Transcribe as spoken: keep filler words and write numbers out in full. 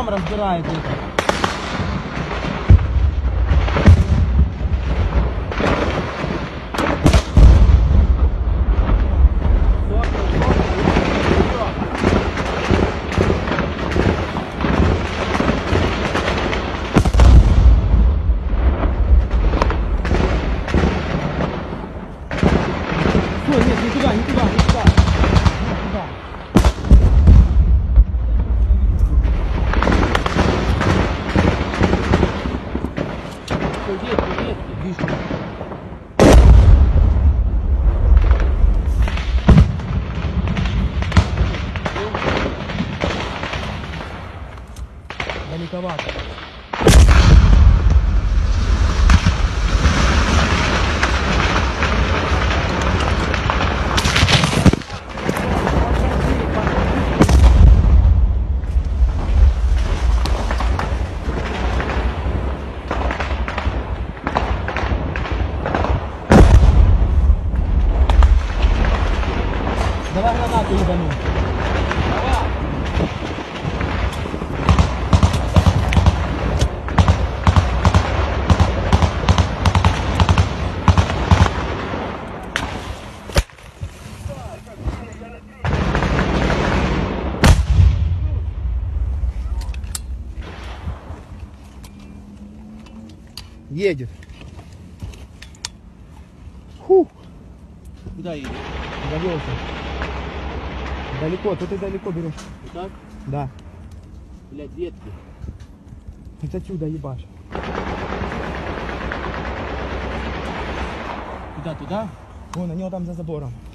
сам разбирает это. Ой, нет, не туда, не туда, не туда. Не туда. Что, ветки, ветки, вижу. Далековато. Давай гранату ебану. Давай. Едет. Фух. Куда едет? Завелся. Далеко, тут и далеко берешь. Вот так? Да. Блядь, ветки. Хоть отсюда ебашь. Куда, туда? Вон, они вот там за забором.